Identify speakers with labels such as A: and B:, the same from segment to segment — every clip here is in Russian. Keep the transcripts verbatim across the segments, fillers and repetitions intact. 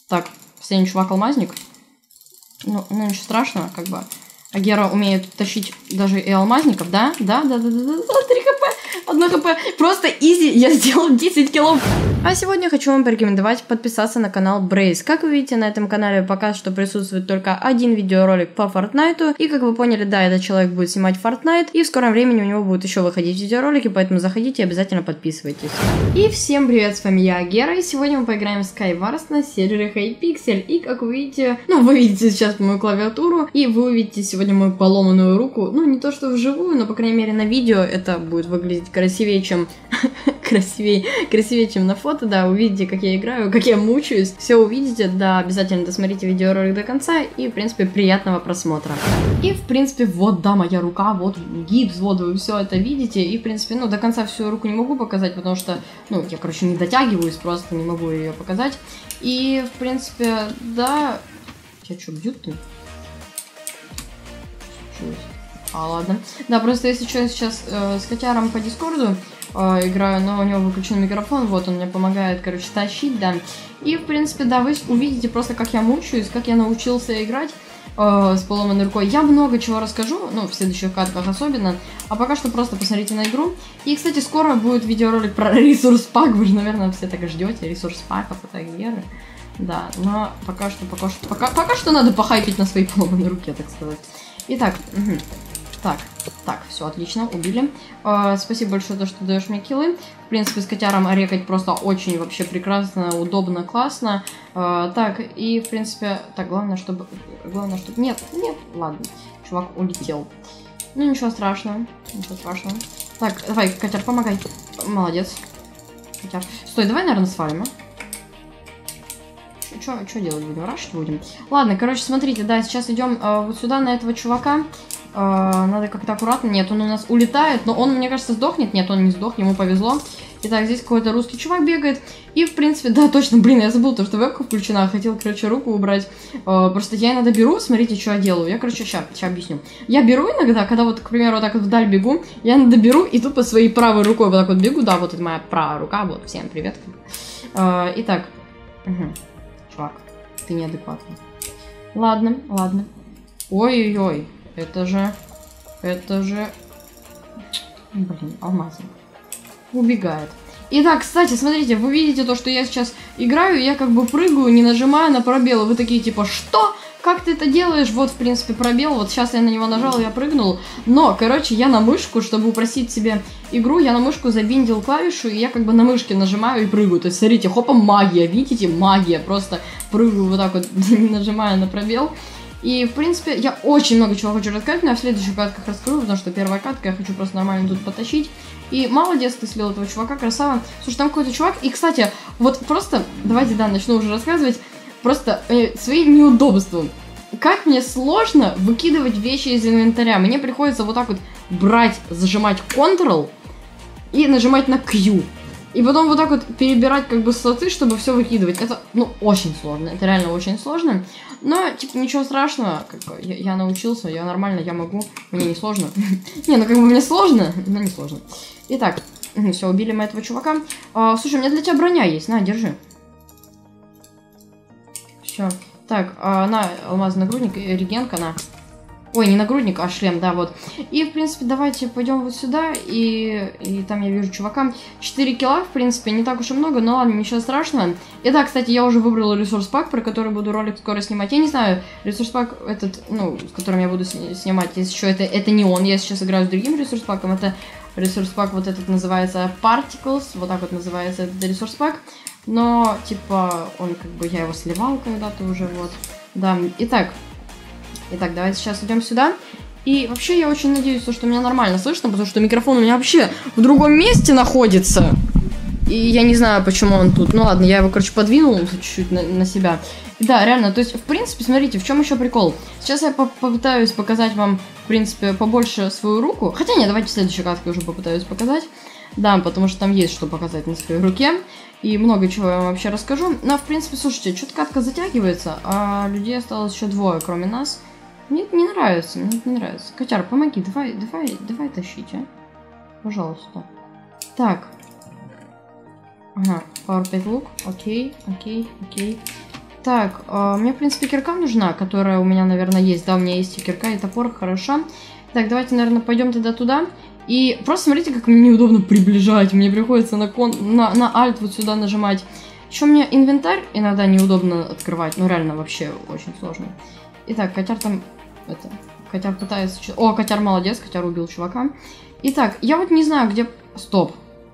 A: Так, последний чувак-алмазник. Ну, ну, ничего страшного, как бы. А Гера умеет тащить даже и алмазников, да? Да, да, да, да, да, три хп, одно хп. Просто изи, я сделал десять киллов. А сегодня хочу вам порекомендовать подписаться на канал Брейз. Как вы видите, на этом канале пока что присутствует только один видеоролик по Fortnite. И как вы поняли, да, этот человек будет снимать Fortnite. И в скором времени у него будут еще выходить видеоролики, поэтому заходите и обязательно подписывайтесь. И всем привет, с вами я, Гера. И сегодня мы поиграем в Skywars на сервере Hypixel. И как вы видите, ну вы видите сейчас мою клавиатуру, и вы увидите сегодня мою поломанную руку. Ну не то что вживую, но по крайней мере на видео это будет выглядеть красивее, чем... красивее, красивее, чем на фото. Да, увидите, как я играю, как я мучаюсь. Все увидите, да, обязательно досмотрите видеоролик до конца. И, в принципе, приятного просмотра. И, в принципе, вот, да, моя рука, вот гипс, вот вы все это видите. И, в принципе, ну, до конца всю руку не могу показать, потому что, ну, я, короче, не дотягиваюсь, просто не могу ее показать. И, в принципе, да... Тебя что, бьют-то? А, ладно. Да, просто если что, я сейчас э, с котяром по дискорду э, играю, но у него выключен микрофон, вот он мне помогает, короче, тащить, да. И, в принципе, да, вы увидите просто, как я мучаюсь, как я научился играть э, с поломанной рукой. Я много чего расскажу, ну, в следующих катках особенно, а пока что просто посмотрите на игру. И, кстати, скоро будет видеоролик про ресурс-пак, вы же, наверное, все так ждете, ресурс-паков, это Геры. Да, но пока что, пока что, пока, пока что надо похайпить на своей поломанной руке, так сказать. Итак, угу. Так, так, все отлично, убили. Э, спасибо большое, за то, что даешь мне киллы. В принципе, с котяром рекать просто очень вообще прекрасно, удобно, классно. Э, так, и в принципе, так, главное, чтобы... Главное, чтобы... Нет, нет, ладно, чувак улетел. Ну, ничего страшного, ничего страшного. Так, давай, котяр, помогай. Молодец. Котяр. Стой, давай, наверное, свалим, а? Что делать будем? Рашить будем? Ладно, короче, смотрите, да, сейчас идем э, вот сюда, на этого чувака. Э, надо как-то аккуратно. Нет, он у нас улетает, но он, мне кажется, сдохнет. Нет, он не сдох, ему повезло. Итак, здесь какой-то русский чувак бегает. И, в принципе, да, точно, блин, я забыл то, что вебка включена. Хотел, короче, руку убрать. Э, просто я иногда беру, смотрите, что я делаю. Я, короче, сейчас объясню. Я беру иногда, когда вот, к примеру, вот так вот вдаль бегу, я иногда беру и тупо своей правой рукой вот так вот бегу. Да, вот это моя правая рука, вот, всем привет. Э, итак, угу. Чувак, ты неадекватный. Ладно, ладно. Ой-ой-ой, это же... Это же... Блин, алмазник. Убегает. Итак, кстати, смотрите, вы видите то, что я сейчас играю, я как бы прыгаю, не нажимая на пробел. Вы такие типа, что? Как ты это делаешь? Вот, в принципе, пробел. Вот сейчас я на него нажал, я прыгнул. Но, короче, я на мышку, чтобы упростить себе игру, я на мышку забиндил клавишу, и я как бы на мышке нажимаю и прыгаю. То есть, смотрите, хопа, магия, видите? Магия. Просто прыгаю вот так вот, не нажимая на пробел. И, в принципе, я очень много чего хочу рассказать, но я в следующих катках расскажу, потому что первая катка, я хочу просто нормально тут потащить. И молодец, ты слил этого чувака, красава. Слушай, там какой-то чувак, и, кстати, вот просто, давайте, да, начну уже рассказывать. Просто э, своим неудобством. Как мне сложно выкидывать вещи из инвентаря. Мне приходится вот так вот брать, зажимать контрол и нажимать на Q. И потом вот так вот перебирать как бы слоты, чтобы все выкидывать. Это, ну, очень сложно. Это реально очень сложно. Но, типа, ничего страшного. Как бы, я, я научился, я нормально, я могу. Мне не сложно. Не, ну как бы мне сложно, но не сложно. Итак, все, убили мы этого чувака. Слушай, у меня для тебя броня есть. На, держи. Все. Так, а, на, алмазный нагрудник, регенка, на. Ой, не нагрудник, а шлем, да, вот. И, в принципе, давайте пойдем вот сюда, и, и там я вижу чувака. четыре килла, в принципе, не так уж и много, но ладно, ничего страшного. И да, кстати, я уже выбрала ресурс-пак, про который буду ролик скоро снимать. Я не знаю, ресурс-пак этот, ну, с которым я буду снимать, если что, это, это не он. Я сейчас играю с другим ресурс-паком, это ресурс-пак вот этот называется Particles, вот так вот называется этот ресурс-пак. Но, типа, он как бы, я его сливал когда-то уже, вот. Да, итак. Итак, давайте сейчас идем сюда. И вообще я очень надеюсь, что меня нормально слышно, потому что микрофон у меня вообще в другом месте находится. И я не знаю, почему он тут. Ну ладно, я его, короче, подвинул чуть-чуть на, на себя. Да, реально, то есть, в принципе, смотрите, в чем еще прикол. Сейчас я по попытаюсь показать вам, в принципе, побольше свою руку. Хотя нет, давайте в следующей катке уже попытаюсь показать. Да, потому что там есть что показать на своей руке. И много чего я вам вообще расскажу. Но, в принципе, слушайте, что-то катка затягивается, а людей осталось еще двое, кроме нас. Мне это не нравится, мне это не нравится. Котяр, помоги, давай, давай, давай тащить, а. Пожалуйста. Так. Ага, Power пять лук, окей, окей, окей. Так, э, мне, в принципе, кирка нужна, которая у меня, наверное, есть. Да, у меня есть и кирка, и топор, хорошо. Так, давайте, наверное, пойдем тогда туда. И просто смотрите, как мне неудобно приближать. Мне приходится на, кон... на, на Alt вот сюда нажимать. Еще мне инвентарь иногда неудобно открывать. Ну, реально, вообще очень сложно. Итак, котяр там... Это... Котяр пытается... О, котяр молодец, котяр убил чувака. Итак, я вот не знаю, где... Стоп.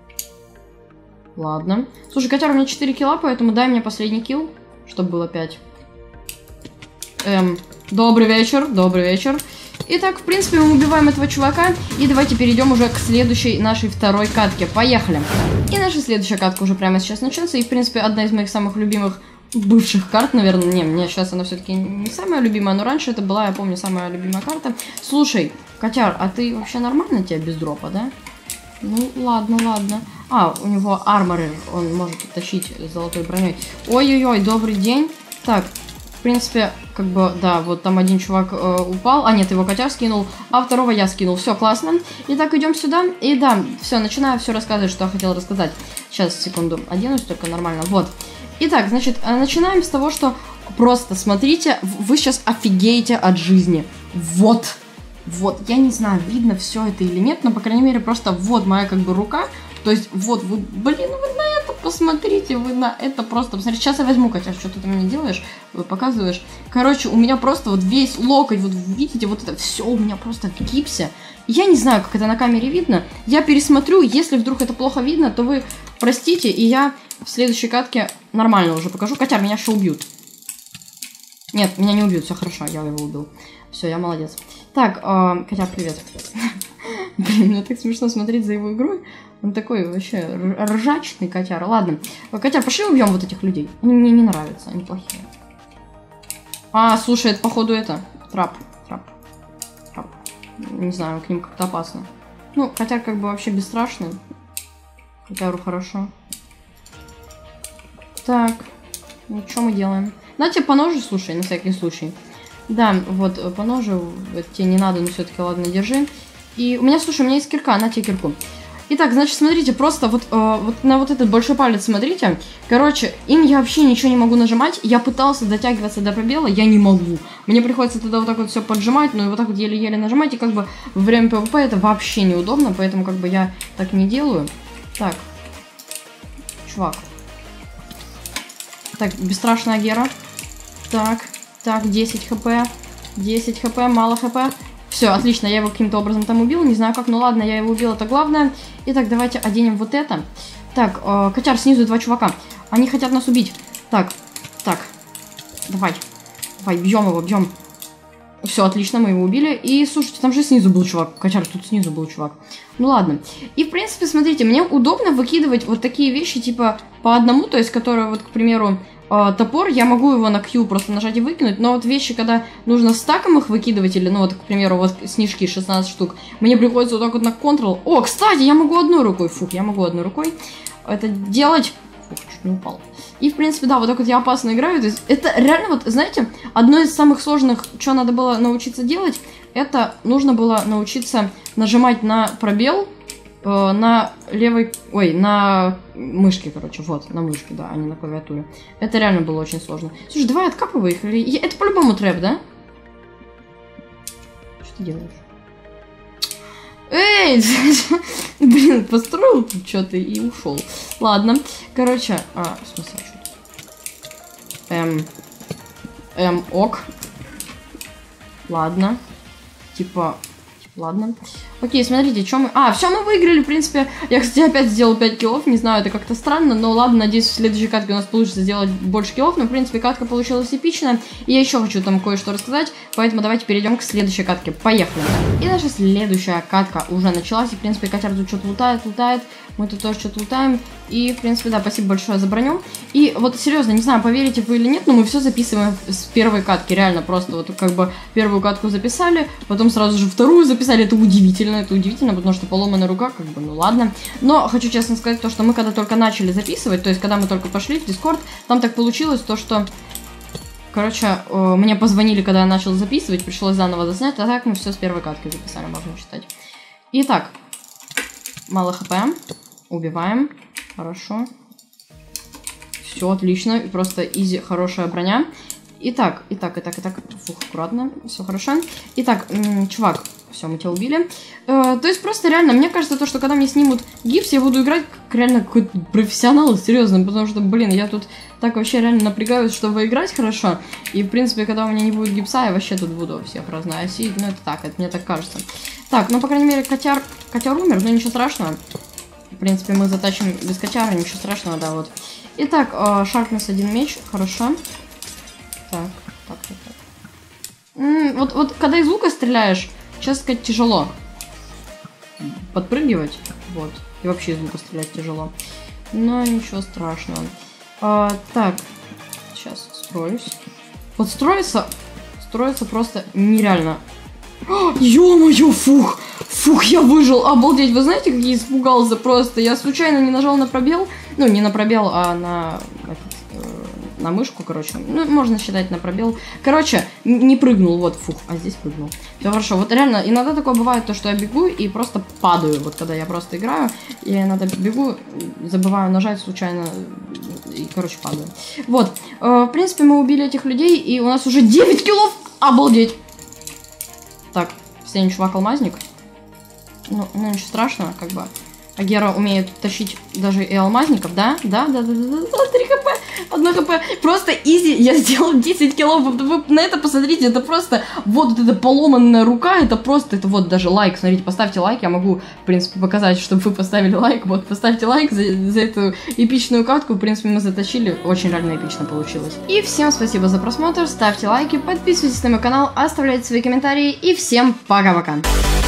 A: Ладно. Слушай, котяр, у меня четыре килла, поэтому дай мне последний килл, чтобы было пять. Эм, добрый вечер, добрый вечер. Итак, в принципе, мы убиваем этого чувака. И давайте перейдем уже к следующей нашей второй катке. Поехали. И наша следующая катка уже прямо сейчас начнется. И, в принципе, одна из моих самых любимых бывших карт, наверное. Не, мне сейчас она все-таки не самая любимая, но раньше это была, я помню, самая любимая карта. Слушай, котяр, а ты вообще нормально тебя без дропа, да? Ну, ладно, ладно. А, у него арморы, он может тащить золотой броней. Ой-ой-ой, добрый день. Так, в принципе, как бы, да, вот там один чувак э, упал. А, нет, его котяр скинул, а второго я скинул. Все, классно. Итак, идем сюда. И да, все, начинаю все рассказывать, что я хотела рассказать. Сейчас, секунду, оденусь только нормально. Вот. Итак, значит, начинаем с того, что просто смотрите, вы сейчас офигеете от жизни. Вот. Вот, я не знаю, видно все это или нет, но, по крайней мере, просто вот моя, как бы, рука. То есть, вот, вы, блин, ну вы на это посмотрите, вы на это просто посмотрите. Сейчас я возьму, котяр, что ты мне делаешь, показываешь. Короче, у меня просто вот весь локоть, вот видите, вот это все у меня просто в гипсе. Я не знаю, как это на камере видно. Я пересмотрю, если вдруг это плохо видно, то вы простите, и я в следующей катке нормально уже покажу. Котяр, меня еще убьют. Нет, меня не убьют, все хорошо, я его убил. Все, я молодец. Так, э, котяр, привет. Блин, мне так смешно смотреть за его игрой. Он такой вообще ржачный котяр. Ладно, котяр, пошли убьем вот этих людей. Они мне не нравятся, они плохие. А, слушай, это походу это. Трап, трап, трап. Не знаю, к ним как-то опасно. Ну, котяр как бы вообще бесстрашный. Котяру хорошо. Так, ну что мы делаем? На тебе по ножу, слушай, на всякий случай. Да, вот, по ножу, тебе не надо, но все-таки ладно, держи. И у меня, слушай, у меня есть кирка, на тебе кирку. Итак, значит, смотрите, просто вот, э, вот на вот этот большой палец смотрите. Короче, им я вообще ничего не могу нажимать. Я пытался дотягиваться до пробела, я не могу. Мне приходится тогда вот так вот все поджимать, ну и вот так вот еле-еле нажимать. И как бы во время пэ вэ пэ это вообще неудобно, поэтому как бы я так не делаю. Так, чувак. Так, бесстрашная Гера. Так, так, десять хп. десять хп, мало хп. Все, отлично, я его каким-то образом там убил. Не знаю как, ну ладно, я его убил, это главное. Итак, давайте оденем вот это. Так, э, котяр, снизу два чувака. Они хотят нас убить. Так, так. Давай. Давай, бьем его, бьем. Все, отлично, мы его убили. И, слушайте, там же снизу был чувак. Котяр, тут снизу был чувак. Ну ладно. И, в принципе, смотрите, мне удобно выкидывать вот такие вещи, типа, по одному. То есть, которые, вот, к примеру, э, топор, я могу его на Q просто нажать и выкинуть. Но вот вещи, когда нужно стаком их выкидывать, или, ну, вот, к примеру, вот снежки шестнадцать штук, мне приходится вот так вот на Ctrl. О, кстати, я могу одной рукой. Фух, я могу одной рукой это делать. Фух, чуть не упал. И, в принципе, да, вот так вот я опасно играю. То есть это реально, вот, знаете, одно из самых сложных, что надо было научиться делать, это нужно было научиться нажимать на пробел э, на левой, ой, на мышке, короче, вот, на мышке, да, а не на клавиатуре. Это реально было очень сложно. Слушай, давай откапывай их, или... Это по-любому трэп, да? Что ты делаешь? Эй, блин, построил тут что-то и ушел. Ладно, короче, а, в смысле, что-то. Эм, эм, ок. Ладно, типа, типа, ладно. Окей, смотрите, что мы... А, все, мы выиграли, в принципе. Я, кстати, опять сделал пять киллов, не знаю, это как-то странно, но ладно, надеюсь, в следующей катке у нас получится сделать больше киллов, но, в принципе, катка получилась эпичная, и я еще хочу там кое-что рассказать, поэтому давайте перейдем к следующей катке. Поехали! И наша следующая катка уже началась, и, в принципе, котяр тут что-то лутает, лутает, мы тут тоже что-то лутаем, и, в принципе, да, спасибо большое за броню. И вот, серьезно, не знаю, поверите вы или нет, но мы все записываем с первой катки, реально, просто вот как бы первую катку записали, потом сразу же вторую записали, это удивительно, это удивительно, потому что поломанная рука, как бы, ну ладно. Но хочу честно сказать то, что мы когда только начали записывать, то есть когда мы только пошли в Discord, там так получилось то, что, короче, э, мне позвонили, когда я начал записывать, пришлось заново заснять, а так мы все с первой катки записали, можно считать. Итак, мало хп, убиваем, хорошо. все отлично, просто изи, хорошая броня. Итак, итак, итак, итак, фух, аккуратно, все хорошо. Итак, чувак, все, мы тебя убили. Э, то есть просто реально, мне кажется, то, что когда мне снимут гипс, я буду играть как реально какой-то профессионал, серьезно, потому что, блин, я тут так вообще реально напрягаюсь, чтобы играть хорошо. И, в принципе, когда у меня не будет гипса, я вообще тут буду всех разносить. Ну, это так, это мне так кажется. Так, ну, по крайней мере, котяр, котяр умер, но ничего страшного. В принципе, мы затащим без котяра, ничего страшного, да, вот. Итак, э, Шаркнес один меч, хорошо. Так, так, так, так. М-м, вот, вот когда из лука стреляешь, сейчас сказать, тяжело подпрыгивать, вот, и вообще из лука стрелять тяжело, но ничего страшного. А, так, сейчас строюсь. Вот строиться, строиться просто нереально. Ё-моё, фух, фух, я выжил, обалдеть, вы знаете, как я испугался просто, я случайно не нажал на пробел, ну, не на пробел, а на... на мышку, короче, ну, можно считать на пробел. Короче, не прыгнул, вот, фух, а здесь прыгнул. Все хорошо, вот реально, иногда такое бывает, то, что я бегу и просто падаю, вот, когда я просто играю, я иногда бегу, забываю нажать случайно, и, короче, падаю. Вот, э, в принципе, мы убили этих людей, и у нас уже девять киллов, обалдеть! Так, последний чувак-алмазник. Ну, ну, ничего страшного, как бы. А Гера умеет тащить даже и алмазников, да? Да, да, да, да, да, три хп, одно хп. Просто изи, я сделал десять киллов. Вы на это посмотрите, это просто, вот, вот эта поломанная рука, это просто, это вот даже лайк. Смотрите, поставьте лайк, я могу, в принципе, показать, чтобы вы поставили лайк. Вот, поставьте лайк за, за эту эпичную катку. В принципе, мы затащили, очень реально эпично получилось. И всем спасибо за просмотр, ставьте лайки, подписывайтесь на мой канал, оставляйте свои комментарии и всем пока-пока.